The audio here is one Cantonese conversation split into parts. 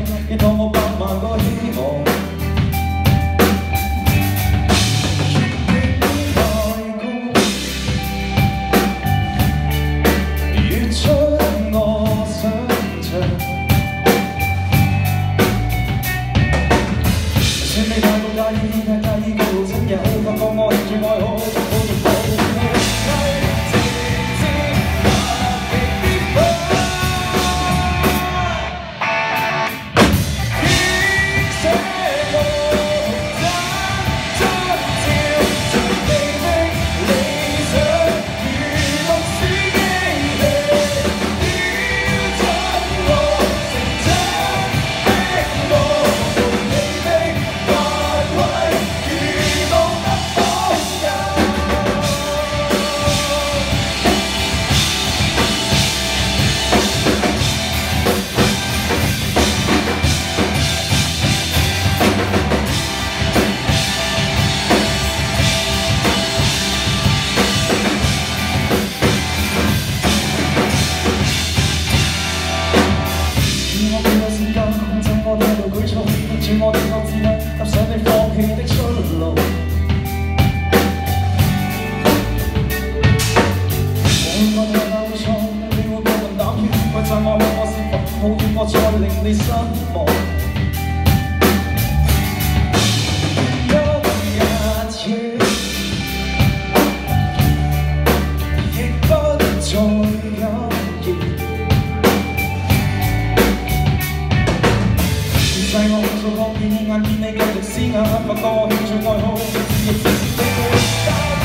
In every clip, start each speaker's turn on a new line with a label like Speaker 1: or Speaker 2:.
Speaker 1: 寄託我百萬個希望。越出我想象，算你太過介意，太介意個親友，發覺我興趣愛好逐步逐步。 我哋各自踏上你放棄的出路，我太大會錯，你會過分膽怯，怪責我向我是否抱歉，我再令你失望。一切亦不再有。 細我控訴抗議，眼見你繼續施壓，發覺我興趣愛好，自亦自你會得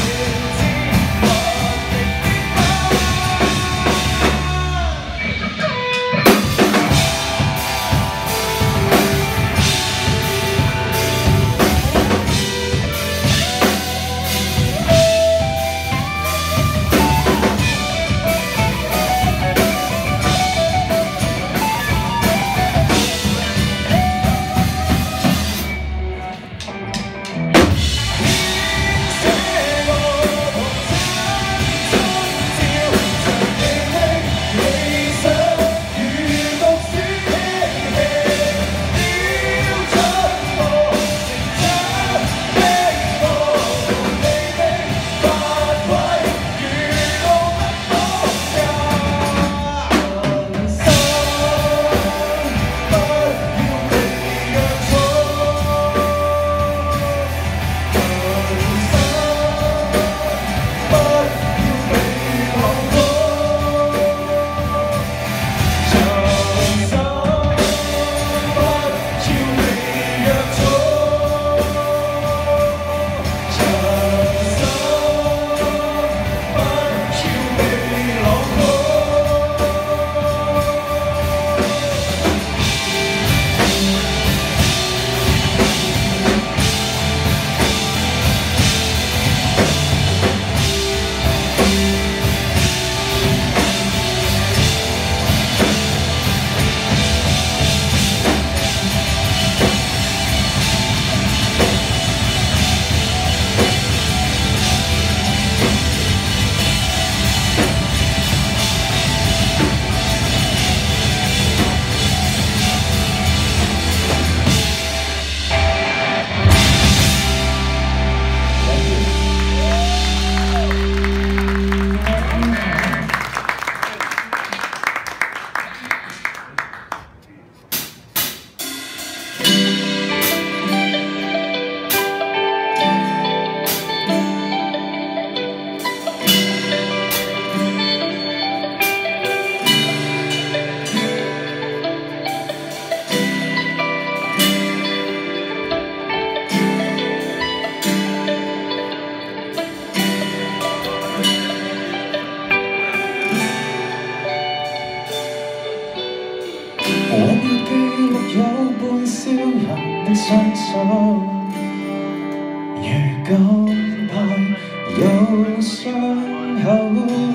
Speaker 1: 的雙手，如今怕有傷口。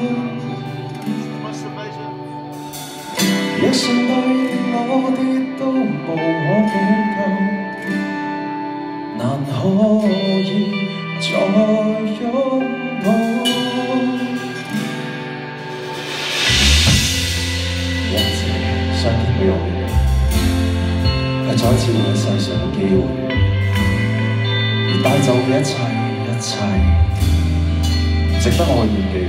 Speaker 1: 若上帝我的都無可補救，難可以再擁抱。一次上天俾我嘅。 會，而帶走嘅一切，值得我去銘記。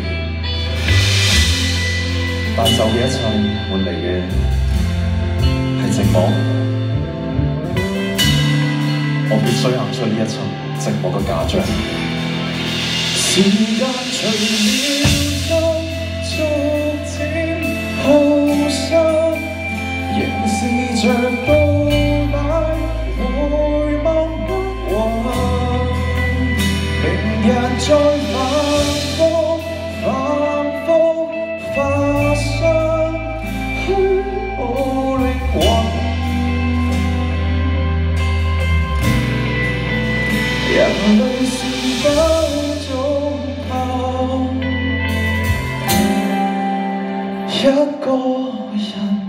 Speaker 1: 帶走嘅一切，換嚟嘅係寂寞。我必須行出呢一層寂寞嘅假象。時間隨了心，逐漸耗失，凝視着到底回望不穩。明日再反覆發生，虛無靈魂。人類是否總怕一個人？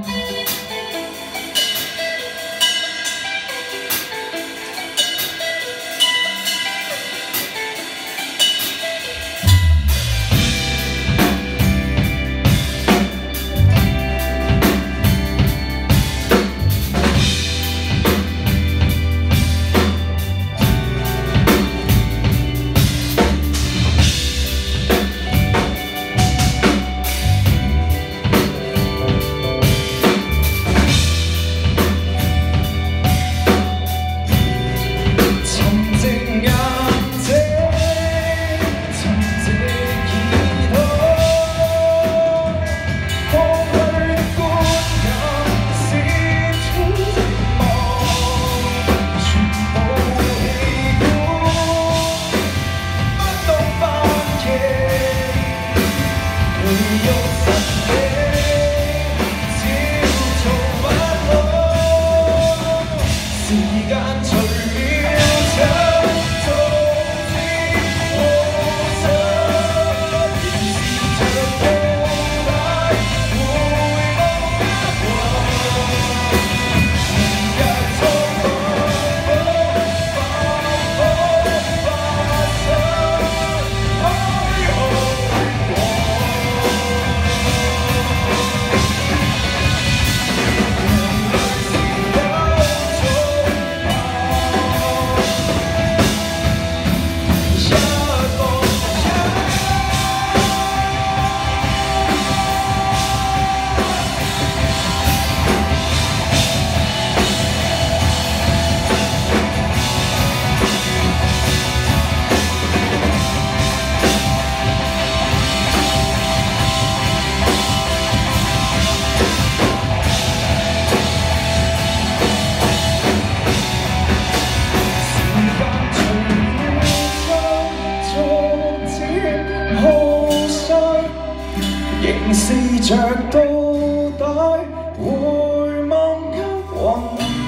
Speaker 1: 凝視着到底，回望一暈，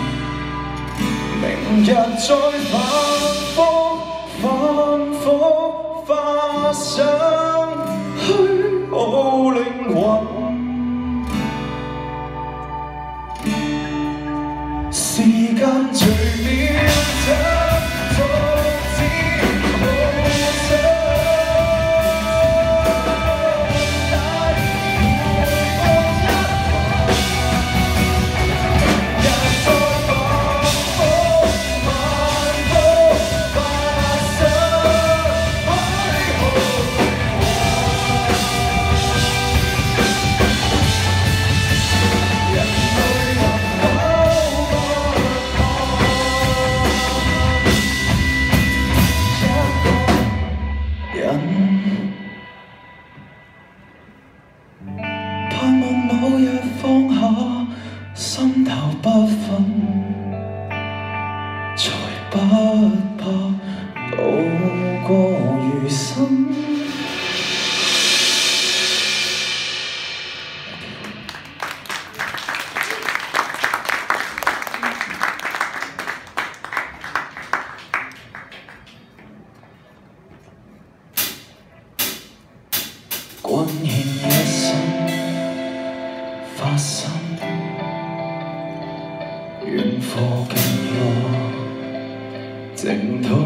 Speaker 1: 明日再反覆發生，虛無靈魂。時間隨秒走，逐漸耗失。盼望某日放下心頭不忿，才不怕度過餘生。溫馨一生發生，遠課經過淨土，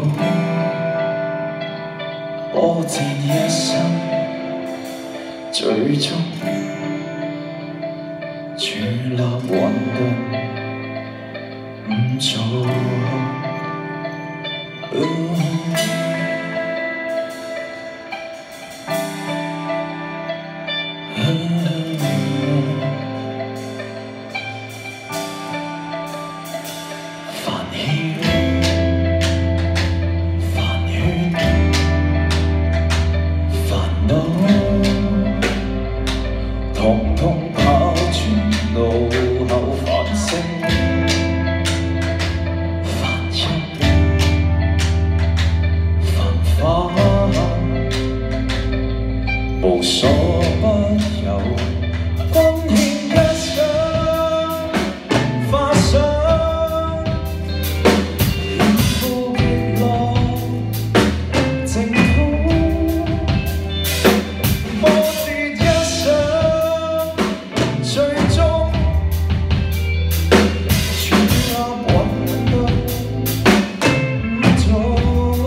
Speaker 1: 波戰一生，最終處立混沌，唔做。 無所不有，貢獻一生，花想遠赴極樂，淨土波折一生，最終全押韻到五座。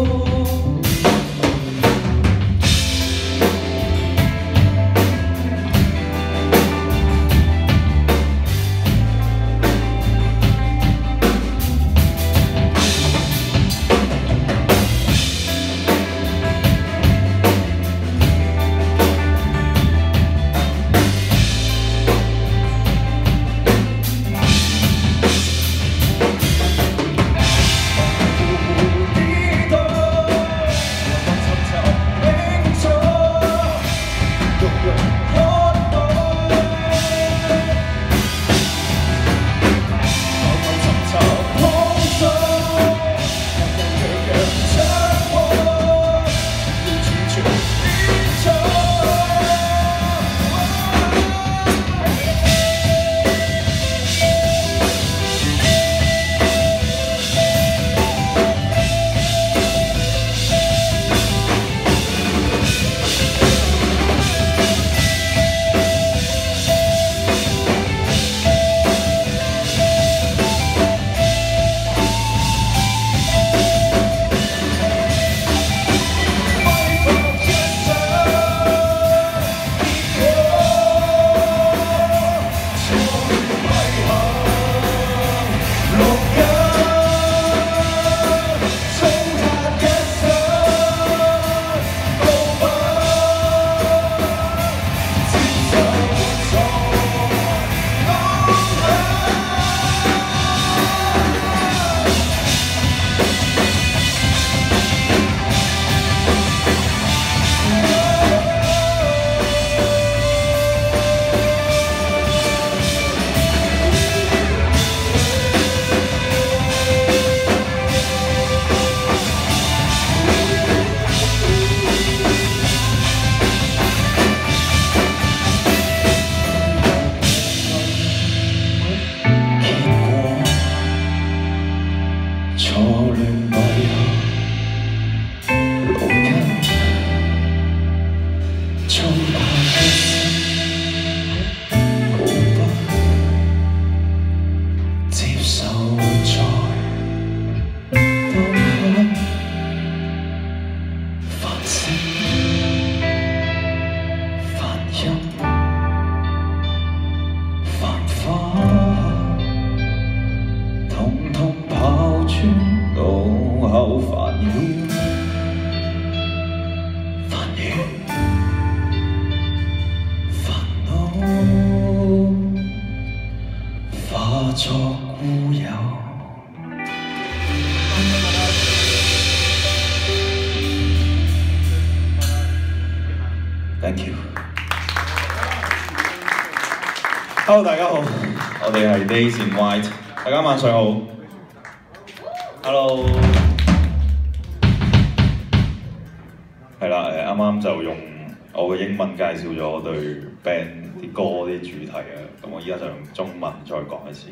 Speaker 1: 化作故友。Thank you。Hello， 大家好，我哋係 Days in White， 大家晚上好。Hello。係啦，啱啱就用我嘅英文介紹咗我對 band 啲歌啲主題啊，咁我依家就用中文再講一次。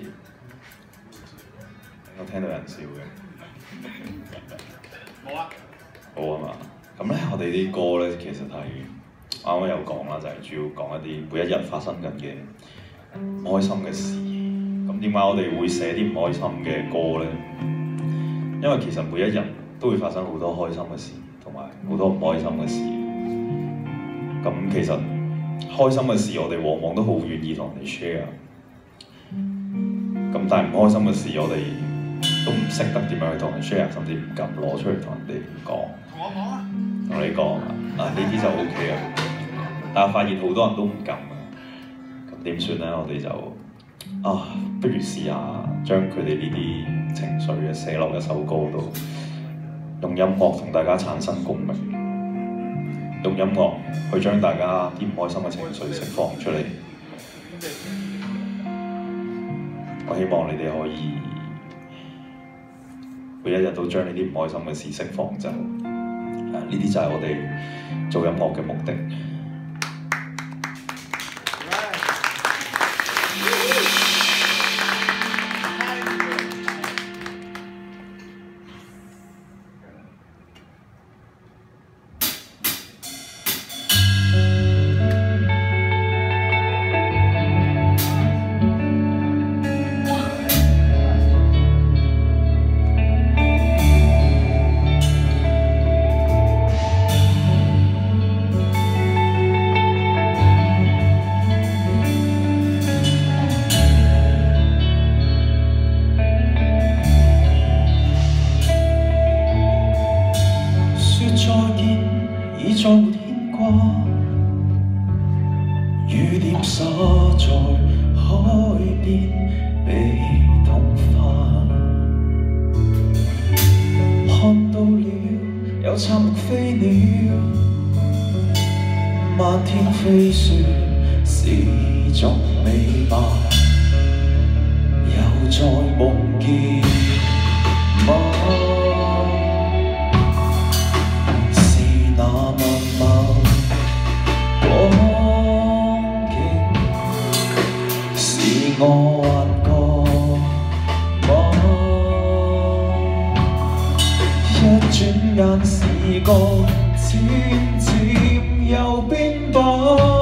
Speaker 1: 我聽到人笑嘅。冇啊。好啊嘛，咁咧我哋啲歌咧其實係啱啱有講啦，就係主要講一啲每一日發生緊嘅唔開心嘅事。咁點解我哋會寫啲唔開心嘅歌咧？因為其實每一日都會發生好多開心嘅事，同埋好多唔開心嘅事。咁其實開心嘅事我哋往往都好願意同人哋 share。咁但係唔開心嘅事我哋都唔識得點樣去同人 share， 甚至唔敢攞出嚟同人哋講。同我講啊！同你講啊！呢啲就 OK 啊。但係發現好多人都唔敢啊。咁點算咧？我哋就不如試下將佢哋呢啲情緒嘅寫落一首歌度，用音樂同大家產生共鳴，用音樂去將大家啲唔開心嘅情緒釋放出嚟。我希望你哋可以每一日都將呢啲唔開心嘅事釋放走。呢啲就係我哋做音樂嘅目的。再沒牽掛，雨點灑在海邊被同化，看到了有插木飛鳥，漫天飛雪是種美吧，又在夢見嗎？我幻覺一轉眼時光漸漸又變薄。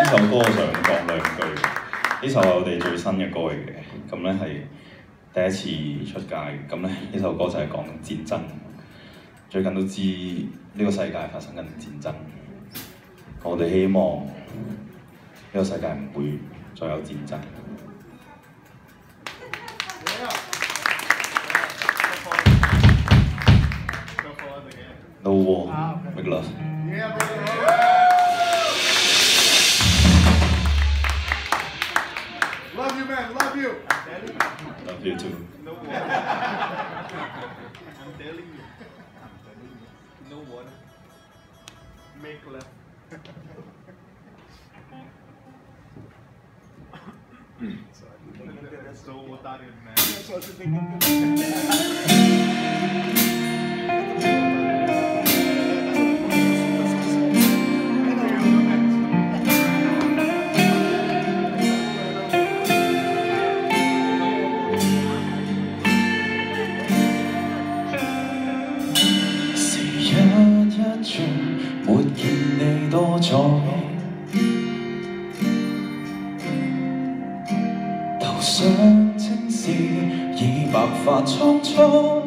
Speaker 1: 首歌想講兩句。呢首係我哋最新嘅歌嚟嘅，咁咧係第一次出街。咁咧呢首歌就係講戰爭。最近都知呢個世界發生緊戰爭，我哋希望呢個世界唔會再有戰爭。No war, make love.
Speaker 2: Love you, man. Love you.
Speaker 1: Love you too.
Speaker 2: No war. I'm telling you. No war. Make love. So otario,
Speaker 1: man. 沒見你多彩，頭上青絲已白髮蒼蒼，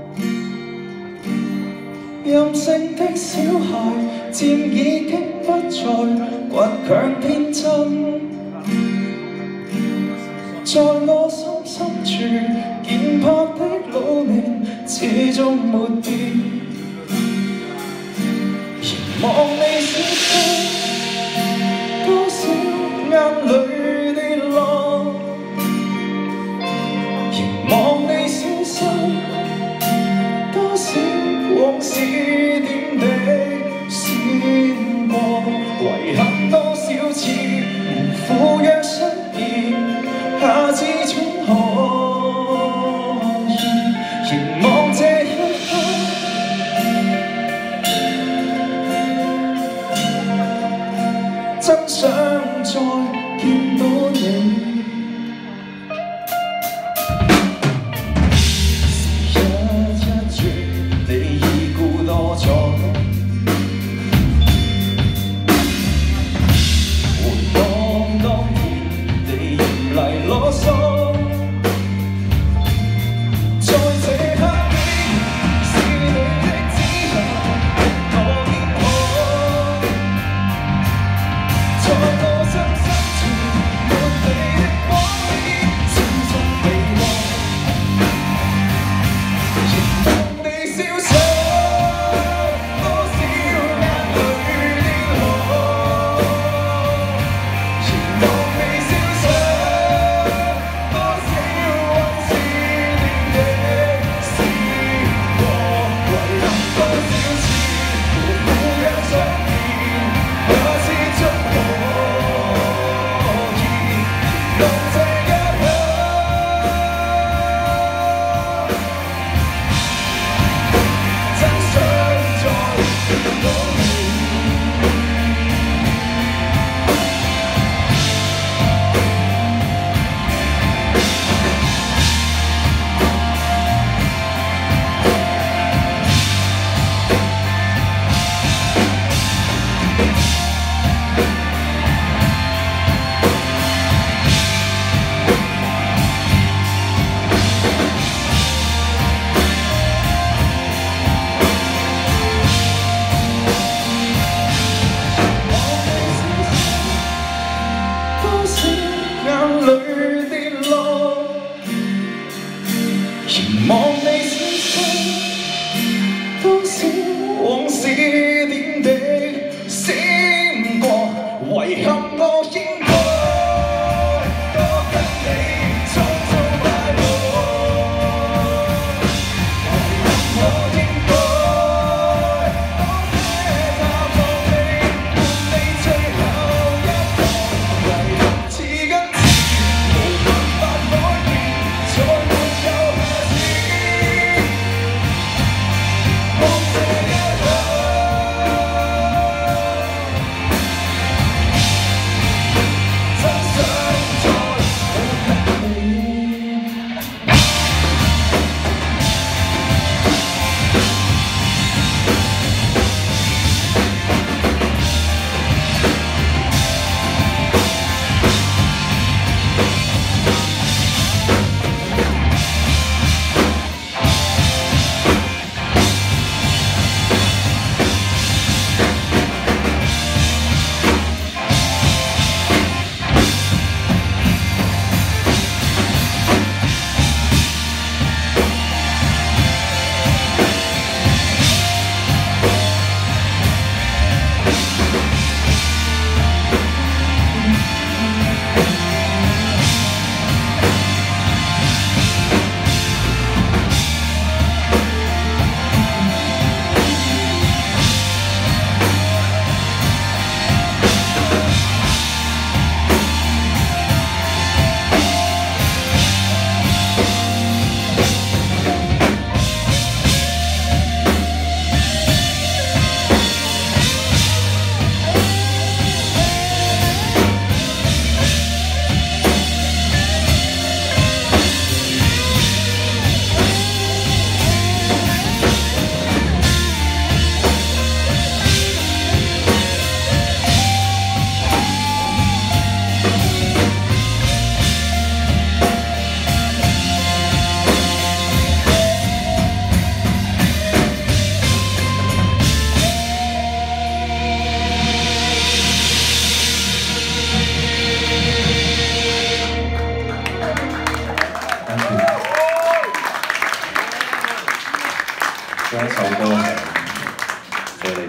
Speaker 1: 任性的小孩漸已經不再倔強天真，在我心深處健魄的老年始終沒變。望你消失，多少眼淚跌落，凝望你消失，多少往事點滴閃過，遺憾多少次無負約誓言，下次總可以凝望這一刻。真想再見到你，時日一轉，你已故多咗，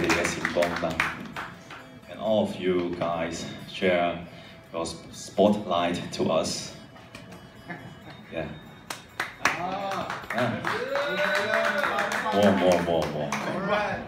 Speaker 1: 哋嘅閃光燈。And all of you guys share your spotlight to us. Yeah. More.
Speaker 2: Alright.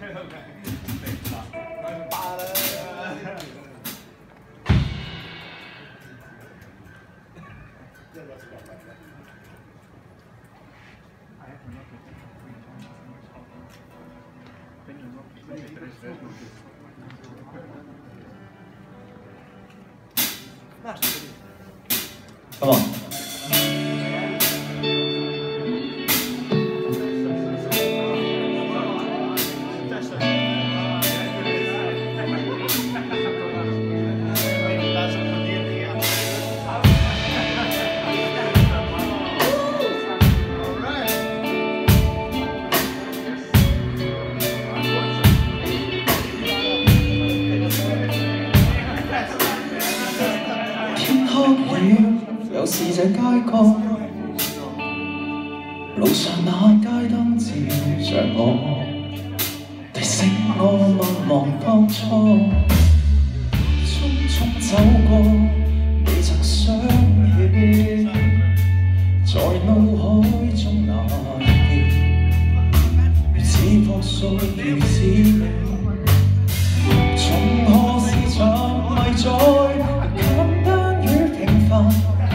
Speaker 1: Come on.有時這街角，路上那街燈照着我，提醒我勿忘當初。匆匆走過，未曾想起，在腦海中那夜，如此撲碎如此美，從何時沉迷在簡單與平凡。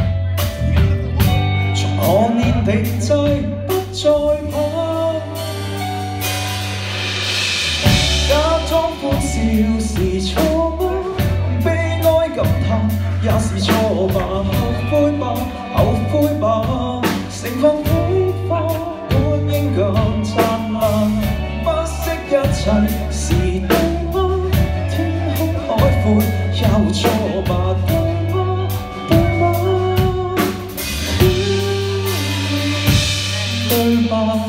Speaker 1: 何年定製不再怕，假裝歡笑是錯嗎？悲哀感嘆也是錯吧？後悔吧，盛放的花本應更燦爛，不惜一切是對嗎？天空海闊有錯吧？對吧？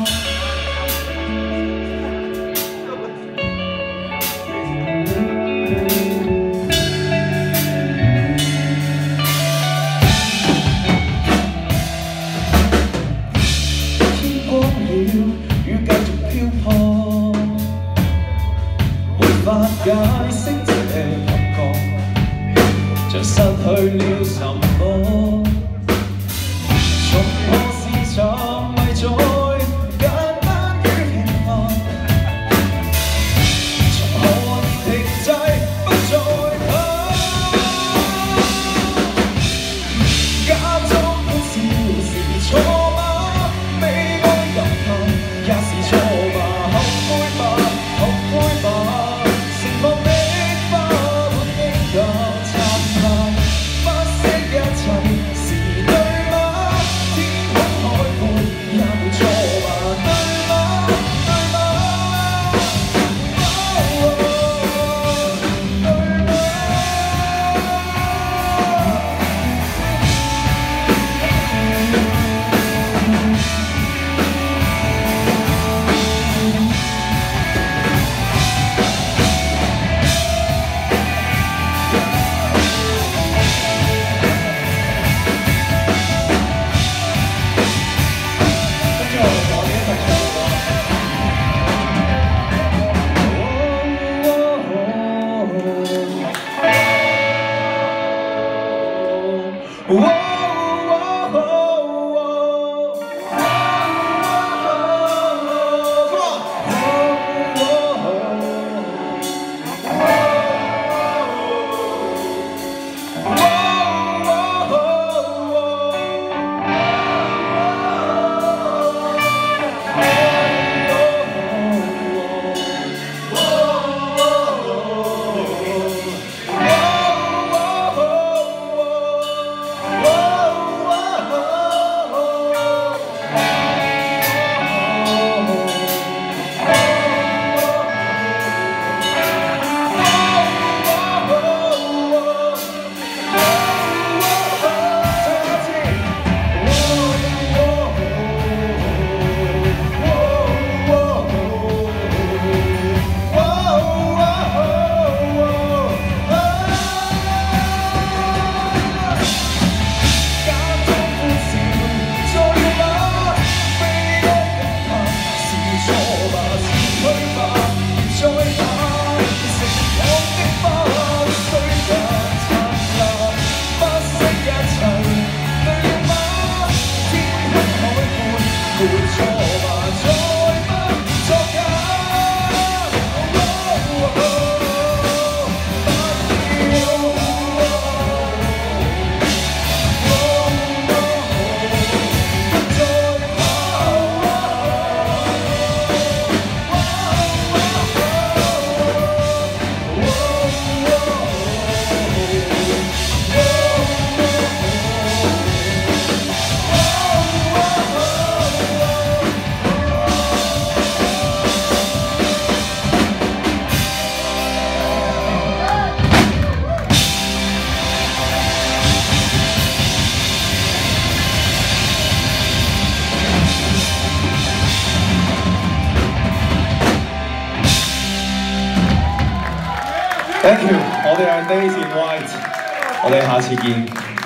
Speaker 1: 天光了，雨繼續飄泊，無法解釋這感覺，像失去了什麼。從何時沉迷在簡單與平凡？從何年停滯不再怕？假裝歡笑是錯嗎？悲哀感嘆也是錯吧？後悔吧，盛放的花本應更燦爛，不惜一切。 Thank you，我哋係 Days in White，我哋下次見。